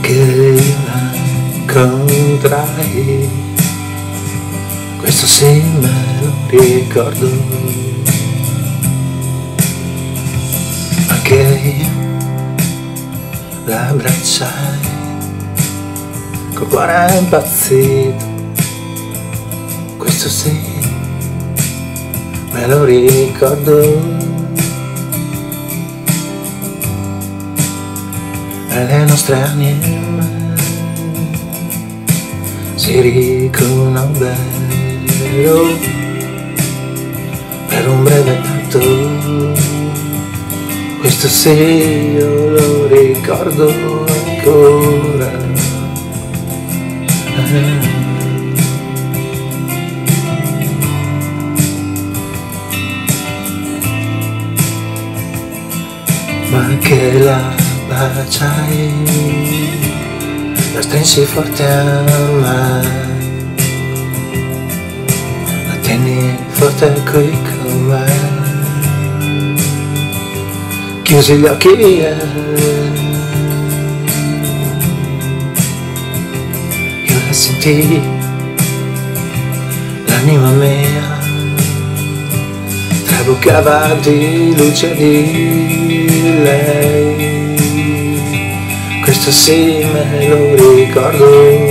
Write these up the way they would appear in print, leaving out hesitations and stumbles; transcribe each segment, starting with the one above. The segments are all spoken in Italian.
che io la incontrai, questo sì me lo ricordo, ma che io l'abbracciai col cuore impazzito, questo sì me lo ricordo. E le nostre anime si riconobbero per un breve tratto, questo sì io lo ricordo ancora. Ma che la baciai, la strinsi forte a me, la tenni forte qui con me, chiusi gli occhi e io la sentii, l'anima mia traboccava di luce di lei, questo sì me lo ricordo.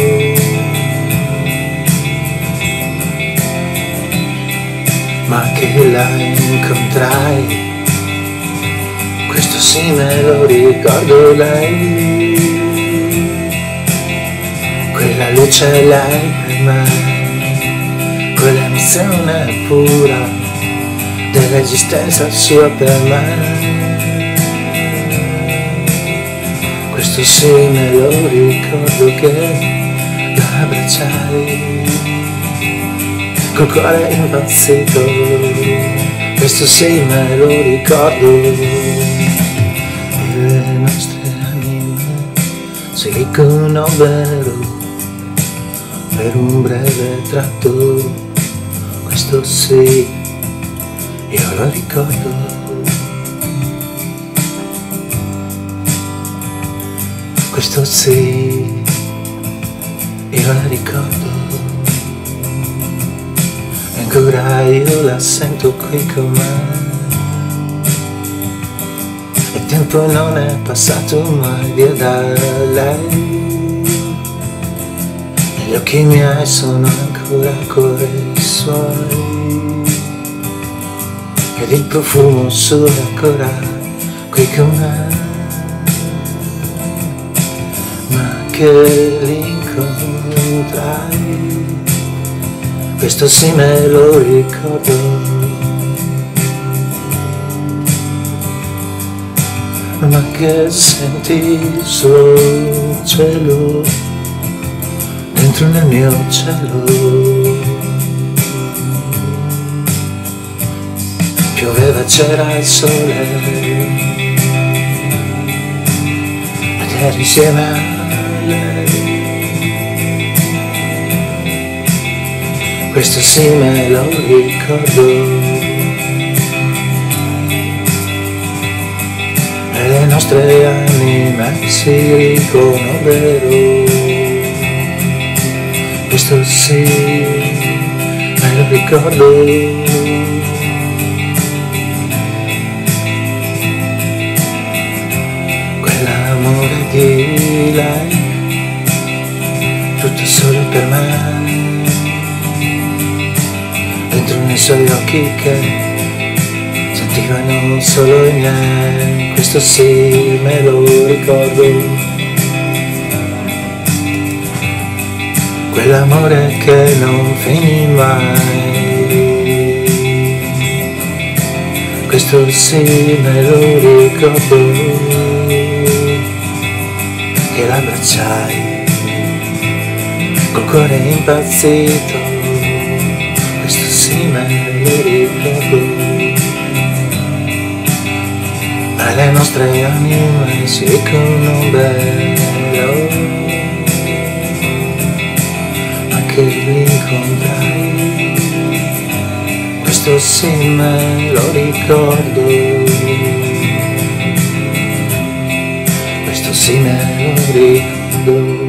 Ma che la incontrai, questo sì me lo ricordo, lei, quella luce è lei per me, quell'emozione pura dell'esistenza sua per me, questo sì me lo ricordo che l'abbracciai col cuore impazzito, questo sì me lo ricordo. E le nostre anime si riconobbero per un breve tratto, questo sì io lo ricordo. Questo sì, io la ricordo, e ancora io la sento qui con me. Il tempo non è passato mai via da lei, e gli occhi miei sono ancora coi suoi, ed il profumo suo è ancora qui con me. Che l'incontrai, questo sì me lo ricordo, ma che sentì il suo cielo dentro nel mio cielo, pioveva, c'era il sole ed eri insieme a lei, questo sì me lo ricordo, e le nostre anime si riconobbero, questo sì me lo ricordo. Quell'amore di lei, tutto solo per me, dentro nei suoi occhi che sentivano solo i miei, questo sì me lo ricordo. Quell'amore che non finì mai, questo sì me lo ricordo, che l'abbracciai col cuore impazzito, questo sì me lo ricordo, e le nostre anime si riconobbero, ma che l'incontrai, questo sì me lo ricordo, questo sì me lo ricordo. mondo.